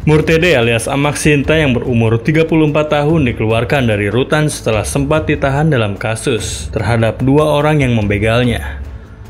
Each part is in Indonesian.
Murtede alias Amak Sinta yang berumur 34 tahun dikeluarkan dari rutan setelah sempat ditahan dalam kasus terhadap 2 orang yang membegalnya.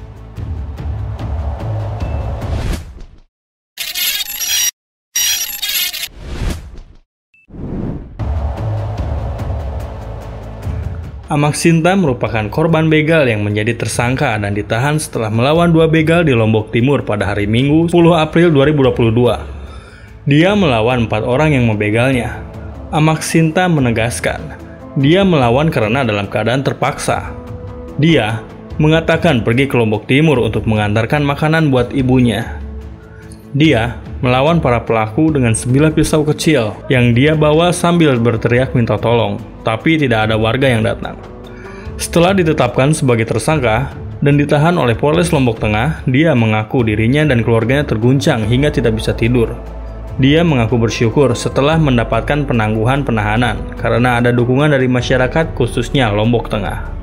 Amak Sinta merupakan korban begal yang menjadi tersangka dan ditahan setelah melawan 2 begal di Lombok Timur pada hari Minggu 10 April 2022. Dia melawan 4 orang yang membegalnya. Amak Sinta menegaskan, dia melawan karena dalam keadaan terpaksa. Dia mengatakan pergi ke Lombok Timur untuk mengantarkan makanan buat ibunya. Dia melawan para pelaku dengan 9 pisau kecil yang dia bawa sambil berteriak minta tolong, tapi tidak ada warga yang datang. Setelah ditetapkan sebagai tersangka dan ditahan oleh Polres Lombok Tengah, dia mengaku dirinya dan keluarganya terguncang hingga tidak bisa tidur. Dia mengaku bersyukur setelah mendapatkan penangguhan penahanan karena ada dukungan dari masyarakat khususnya Lombok Tengah.